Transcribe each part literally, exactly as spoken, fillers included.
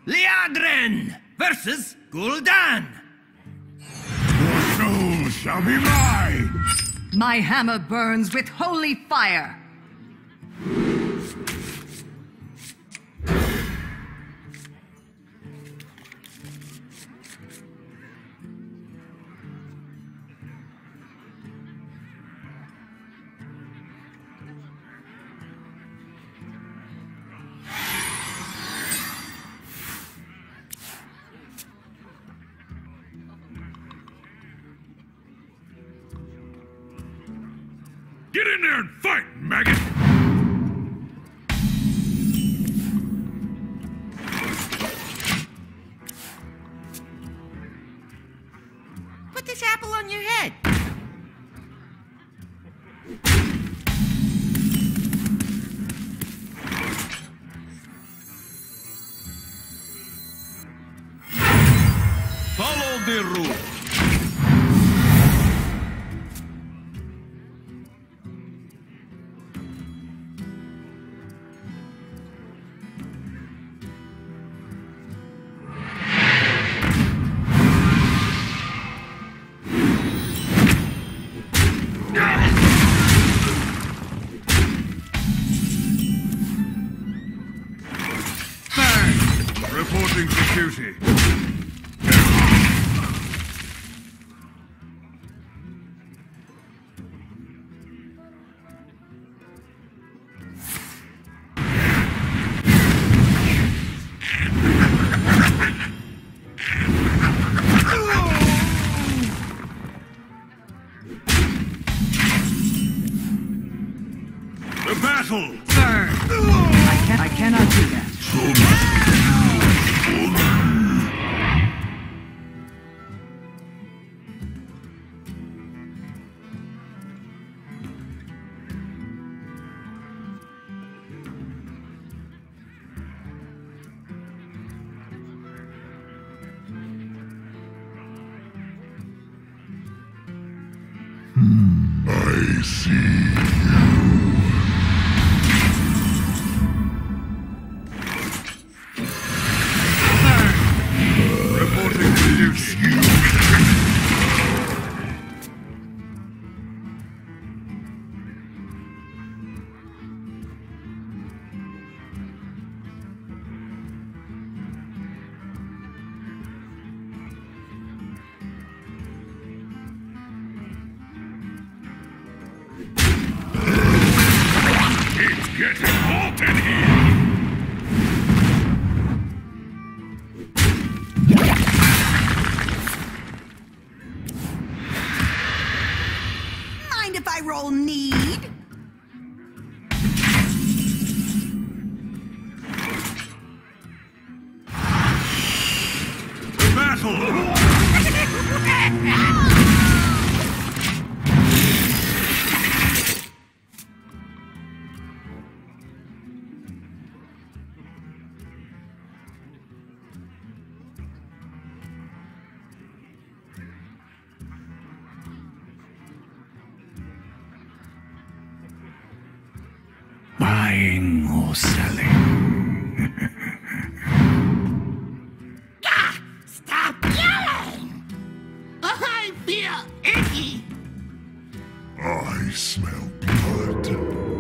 Liadrin versus Gul'dan. Your soul shall be mine! My hammer burns with holy fire. Get in there and fight, maggot! Put this apple on your head. Follow the rule. Reporting for duty. The battle! Burn! I, can I cannot do that. I see. Reporting for duty. It's getting hot in here! Mind if I roll need? The battle! Buying or selling? Ah! Stop yelling! I feel icky! I smell blood.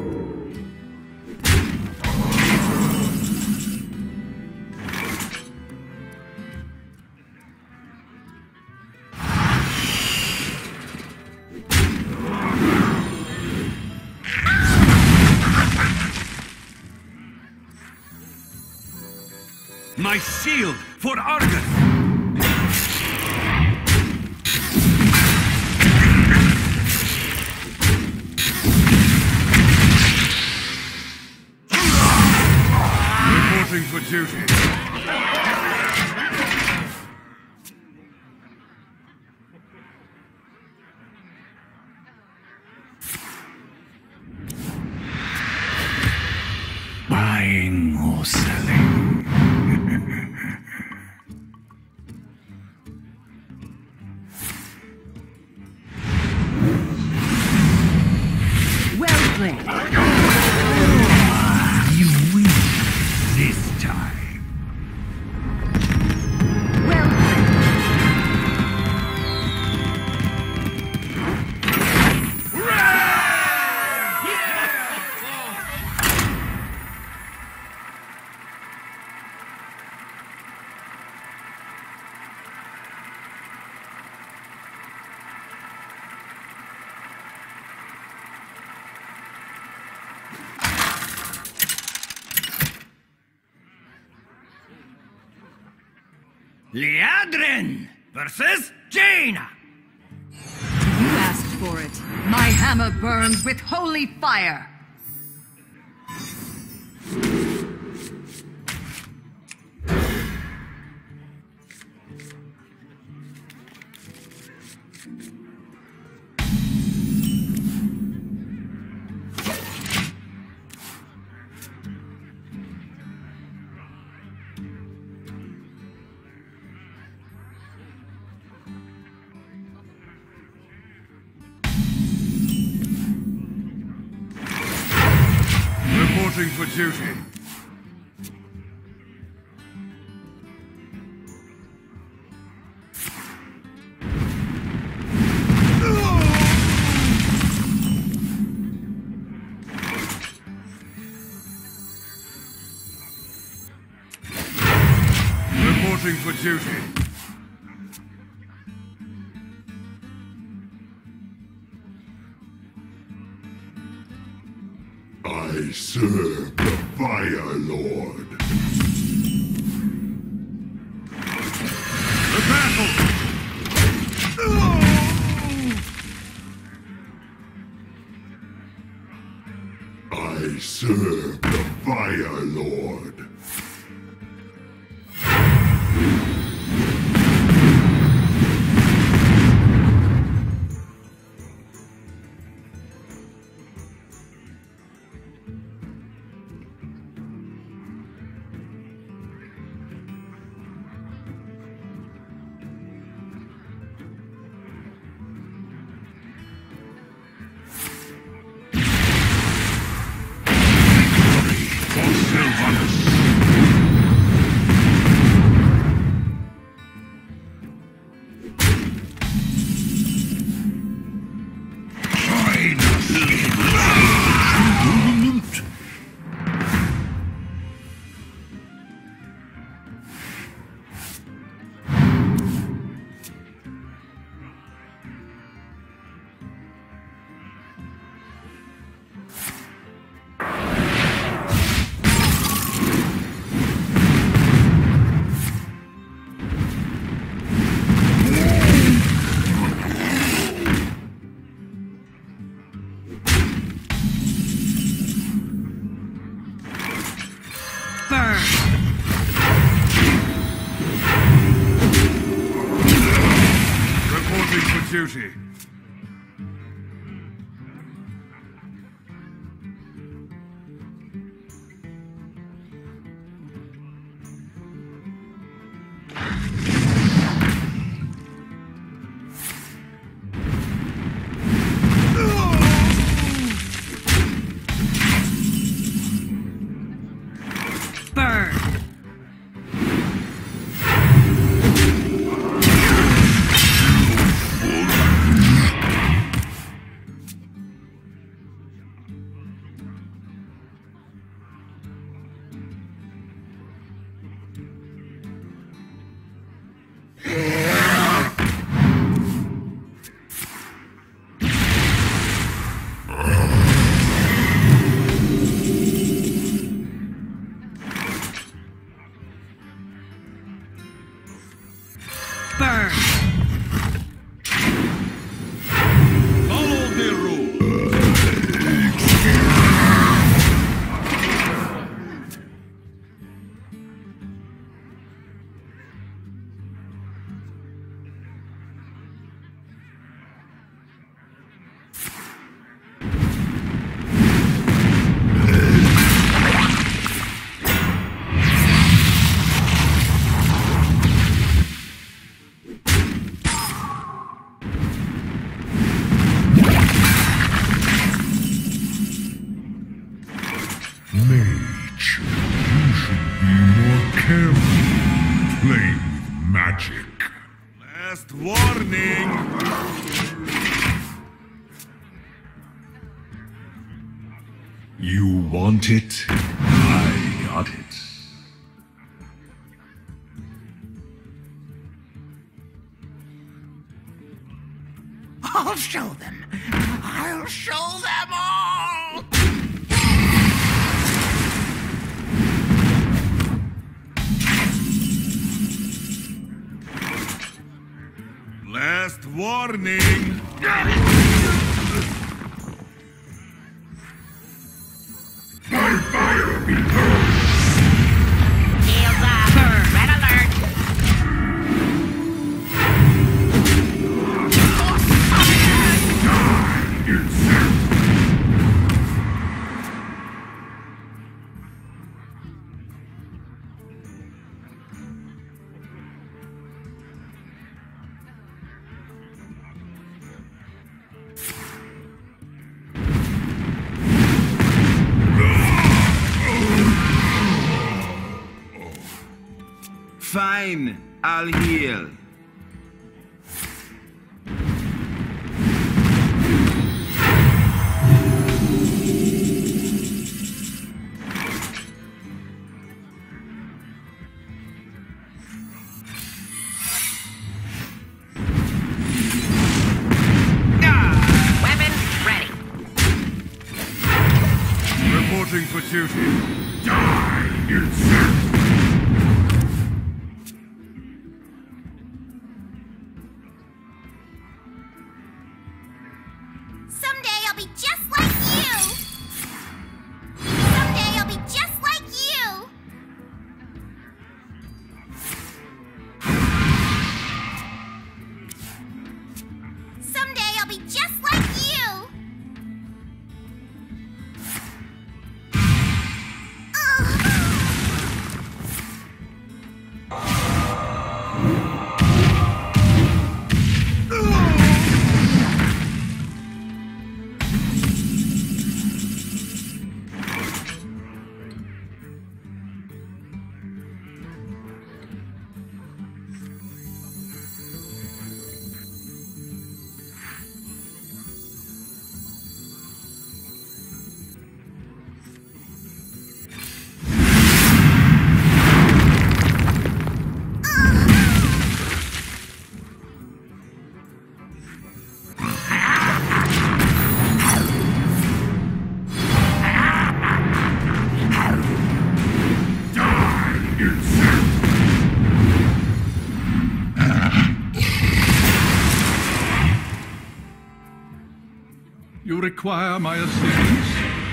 My shield for Argus! Reporting for duty. Buying or selling? Well played. You win this time. Liadrin versus Jaina. You asked for it. My hammer burns with holy fire. Reporting for duty. Reporting for duty. I serve the Fire Lord. The battle! I serve the Fire Lord. Duty. Burn. Burn. Follow the rule. Mage, you should be more careful playing with magic. Last warning. You want it? I got it. I'll show them. I'll show them all. warning! My fire be heard! Shields up! Red alert! Die, insect! Fine, I'll heal. Weapon ready. Reporting for duty. Die, insect! Someday I'll be just like you! Someday I'll be just like you! Someday I'll be just like you! You require my assistance?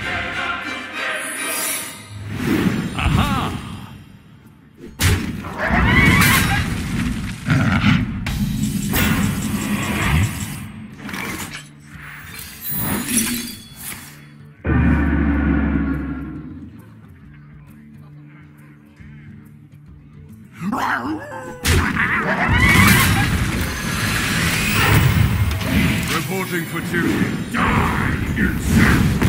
Aha! Reporting for duty. Die, insect!